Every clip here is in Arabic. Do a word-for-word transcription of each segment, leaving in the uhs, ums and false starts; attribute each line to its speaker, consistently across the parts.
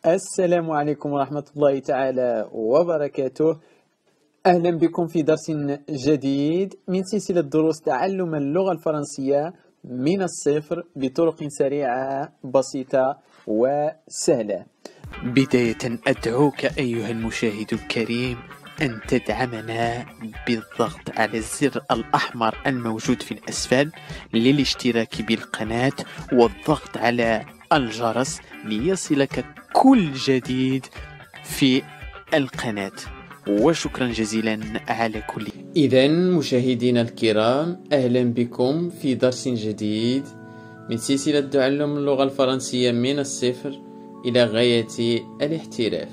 Speaker 1: السلام عليكم ورحمة الله تعالى وبركاته. أهلا بكم في درس جديد من سلسلة دروس تعلم اللغة الفرنسية من الصفر بطرق سريعة بسيطة وسهلة. بداية أدعوك أيها المشاهد الكريم أن تدعمنا بالضغط على الزر الأحمر الموجود في الأسفل للاشتراك بالقناة والضغط على الجرس ليصلك كل جديد في القناة، وشكرا جزيلا على كل. إذا مشاهدينا الكرام، أهلا بكم في درس جديد من سلسلة تعلم اللغة الفرنسية من الصفر إلى غاية الاحتراف.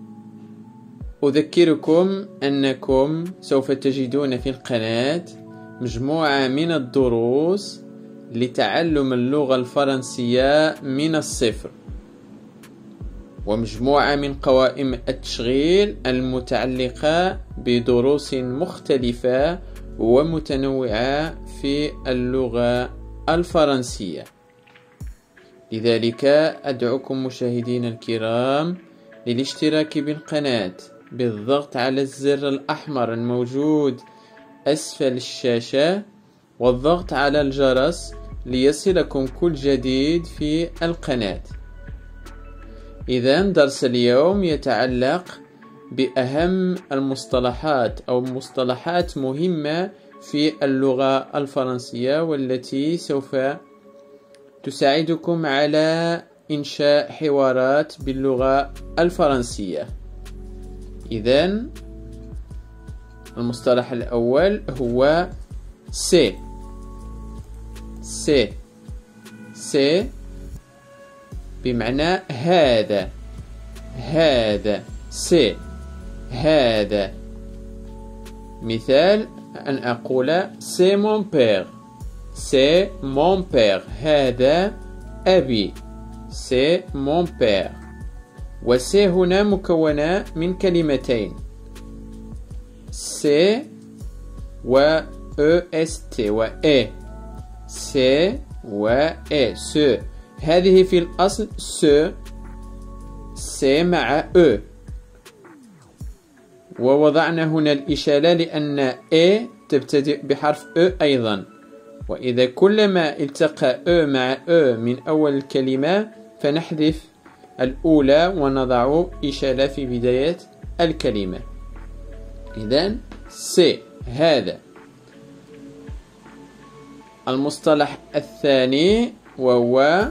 Speaker 1: أذكركم أنكم سوف تجدون في القناة مجموعة من الدروس لتعلم اللغة الفرنسية من الصفر، ومجموعة من قوائم التشغيل المتعلقة بدروس مختلفة ومتنوعة في اللغة الفرنسية. لذلك أدعوكم مشاهدينا الكرام للاشتراك بالقناة بالضغط على الزر الأحمر الموجود أسفل الشاشة والضغط على الجرس ليصلكم كل جديد في القناة. إذن درس اليوم يتعلق بأهم المصطلحات أو مصطلحات مهمة في اللغة الفرنسية، والتي سوف تساعدكم على إنشاء حوارات باللغة الفرنسية. إذن المصطلح الأول هو سي. سي سي بمعنى هذا. هذا سي هذا. مثال أن أقول سي مون بير. سي مون بير، هذا أبي. سي مون بير. وسي هنا مكونة من كلمتين، سي و او اس تي و اي. سي و اي. سو هذه في الأصل سو سي مع او، ووضعنا هنا الإشارة لأن اي تبتدئ بحرف او أيضا، وإذا كلما التقى او مع او من أول الكلمة فنحذف الأولى ونضع إشارة في بداية الكلمة. إذن سي هذا. المصطلح الثاني وهو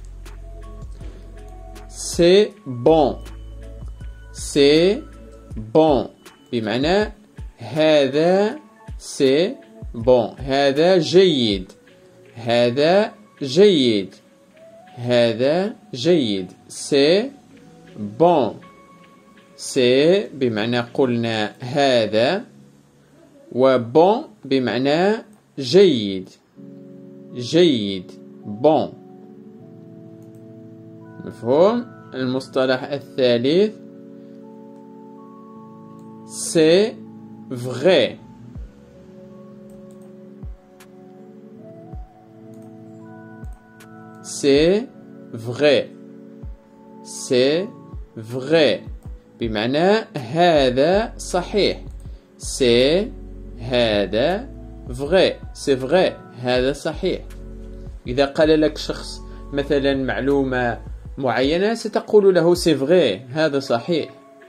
Speaker 1: سي بون. سي بون بمعنى هذا سي بون، هذا جيد. هذا جيد. هذا جيد. سي بون. سي بمعنى قلنا هذا، وبون بمعنى جيد. جيد. بون. مفهوم؟ المصطلح الثالث سي vrai. سي vrai. سي vrai بمعنى هذا صحيح. سي هذا vrai. سي vrai هذا صحيح. إذا قال لك شخص مثلا معلومة معينة ستقول له سي vrai هذا صحيح.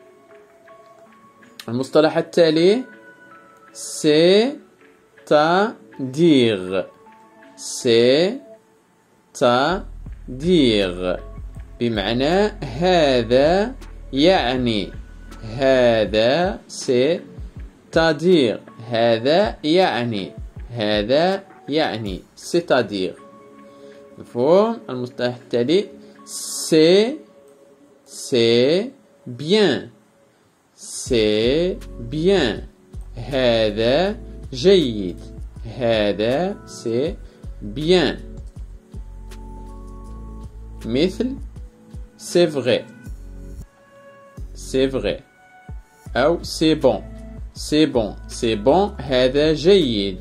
Speaker 1: المصطلح التالي سي تا دير. سي تا دير بمعنى هذا يعني. هذا سي تا دير هذا يعني. هذا يعني c'est-à-dire. مفهوم؟ المصطلح التالي سي سي bien. سي bien هذا جيد. هذا سي bien. مثل c'est vrai. c'est vrai أو c'est bon. c'est bon. c'est bon هذا جيد.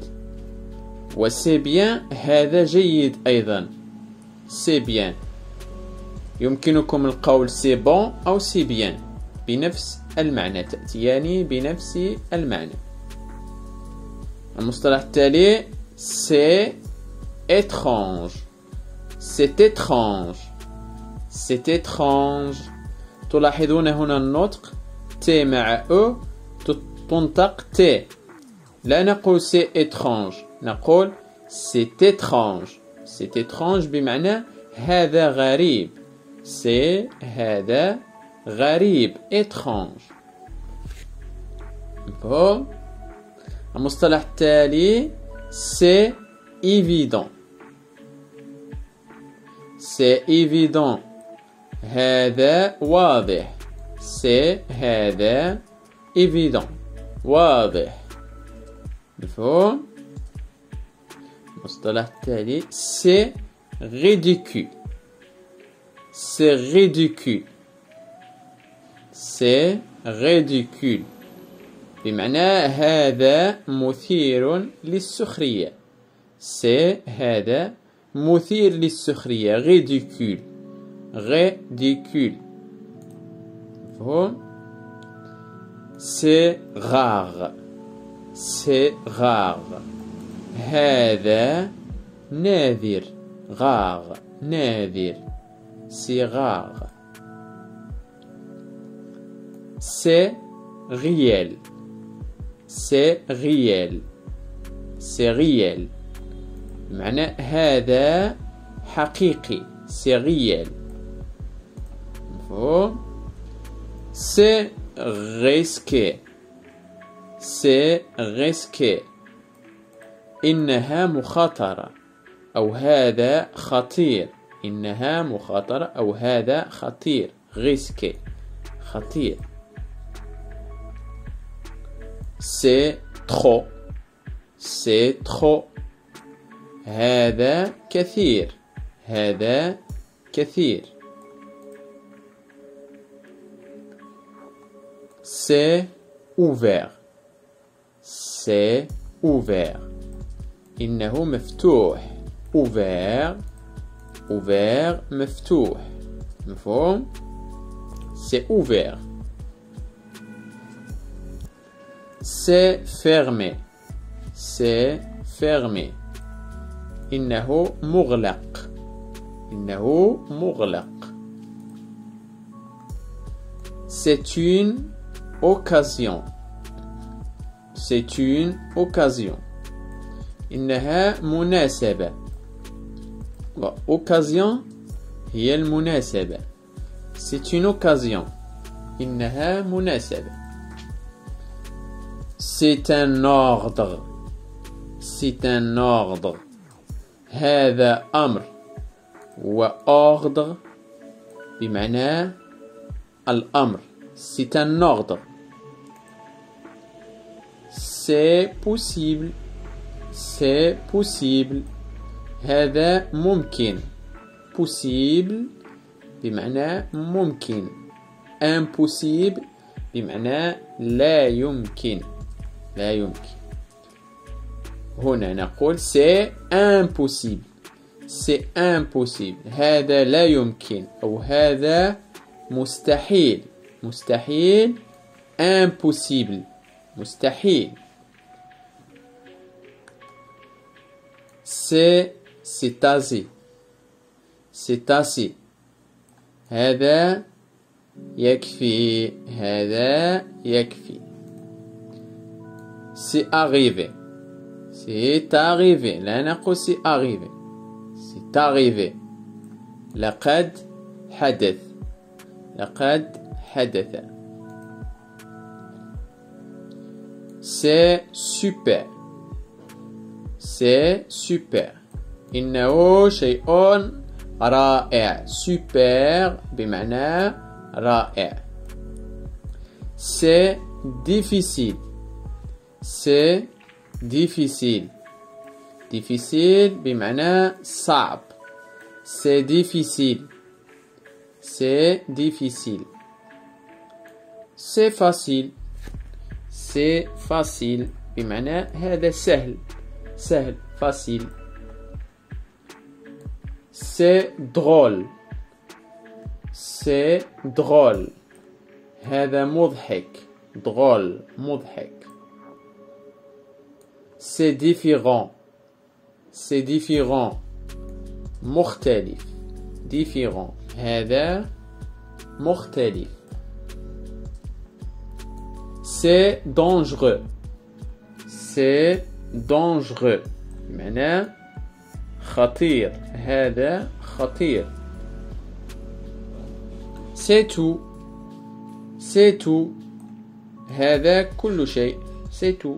Speaker 1: وسي بيان هذا جيد أيضا. سي بيان. يمكنكم القول سي بون أو سي بيان بنفس المعنى، تأتيان بنفس المعنى. المصطلح التالي سي étrange. C'est étrange. C'est étrange. تلاحظون هنا النطق تي مع او تنطق تي، لا نقول سي étrange، نقول c'est étrange. C'est étrange بمعنى هذا غريب. سي هذا غريب étrange. مفهوم؟ المصطلح التالي c'est évident. C'est évident. هذا واضح. c'est هذا évident واضح. مفهوم؟ المصطلح التالي c'est ridicule. C'est ridicule. C'est ridicule بمعنى هذا مثير للسخرية. c'est هذا مثير للسخرية. ridicule. ridicule. مفهوم؟ c'est rare. c'est rare. هذا نادر. rare. نادر. c'est rare. c'est réel. c'est réel. c'est réel معنى هذا حقيقي. c'est réel. مفهوم؟ c'est risqué. c'est risqué إنها مخاطرة أو هذا خطير. إنها مخاطرة أو هذا خطير. risqué خطير. c'est trop. c'est trop هذا كثير. هذا كثير. c'est ouvert. c'est ouvert إنه مفتوح. ouvert. ouvert مفتوح. مفهوم؟ c'est ouvert. c'est fermé. c'est fermé إنه مغلق. إنه مغلق. c'est une occasion. c'est une occasion إنها مناسبة. occasion هي المناسبة. c'est une occasion إنها مناسبة. c'est un ordre. c'est un ordre هذا أمر. و ordre بمعنى الأمر. c'est un ordre. c'est possible. c'est possible هذا ممكن. possible بمعنى ممكن. impossible بمعنى لا يمكن. لا يمكن. هنا نقول c'est impossible. c'est impossible هذا لا يمكن أو هذا مستحيل. مستحيل. impossible مستحيل. c'est c'est assez. c'est assez هذا يكفي. هذا يكفي. c'est arrivé. c'est arrivé لا نقول c'est arrivé. c'est arrivé لقد حدث. لقد حدث. c'est super. c'est super إنه شيء رائع. super بمعنى رائع. c'est difficile. c'est difficile. difficile بمعنى صعب. c'est difficile. c'est difficile. c'est facile. c'est facile بمعنى هذا سهل. سهل. facile. c'est drôle. c'est drôle. هذا مضحك. drôle مضحك. c'est différent. c'est différent مختلف. différent هذا مختلف. c'est dangereux. c'est dangereux معناه خطير. هذا خطير. c'est tout. c'est tout هذا كل شيء. c'est tout.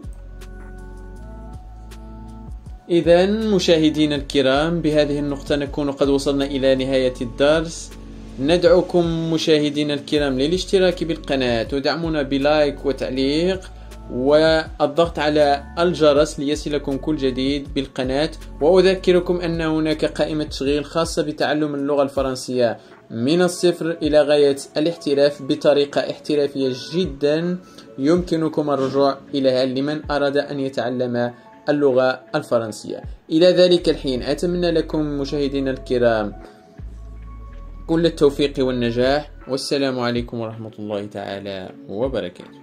Speaker 1: إذا مشاهدينا الكرام، بهذه النقطة نكون قد وصلنا إلى نهاية الدرس. ندعوكم مشاهدينا الكرام للاشتراك بالقناة ودعمونا بلايك وتعليق والضغط على الجرس ليصلكم كل جديد بالقناة. وأذكركم أن هناك قائمة تشغيل خاصة بتعلم اللغة الفرنسية من الصفر إلى غاية الاحتراف بطريقة احترافية جدا، يمكنكم الرجوع إليها لمن أراد أن يتعلم اللغة الفرنسية. إلى ذلك الحين أتمنى لكم مشاهدينا الكرام كل التوفيق والنجاح، والسلام عليكم ورحمة الله تعالى وبركاته.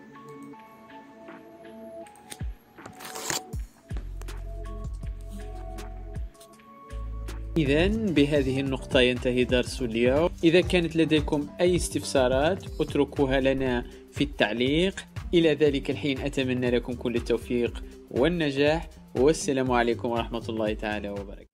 Speaker 1: إذا بهذه النقطة ينتهي درس اليوم. إذا كانت لديكم أي استفسارات اتركوها لنا في التعليق. إلى ذلك الحين أتمنى لكم كل التوفيق والنجاح، والسلام عليكم ورحمة الله تعالى وبركاته.